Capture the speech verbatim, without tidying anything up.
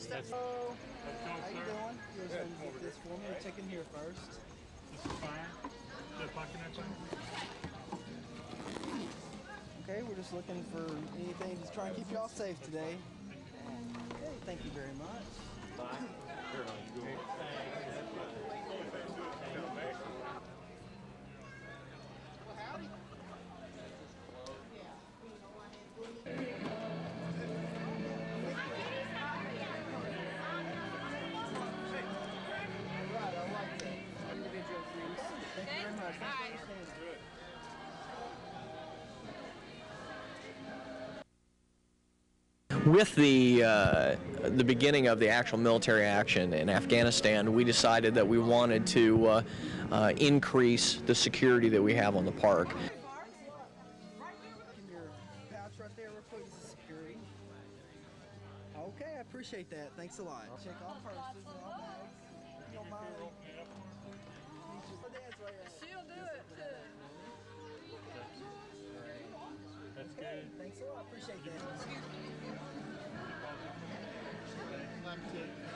That's, Hello. let's go, How you sir. doing? You just Good. want to get this for me. We'll check in here first. This is fine. Good fucking everything. Okay, we're just looking for anything to try and keep y'all safe today. Okay, thank you very much. Right, I like that. Individual, please. Thank you very much. Thanks for understanding. With the uh, the beginning of the actual military action in Afghanistan, we decided that we wanted to uh, uh, increase the security that we have on the park. Can your pouch right there real quick? This is security. Okay, I appreciate that. Thanks a lot. Check all purses and all bags. You don't mind? She'll do it too. That's good. Thanks a lot. I appreciate that.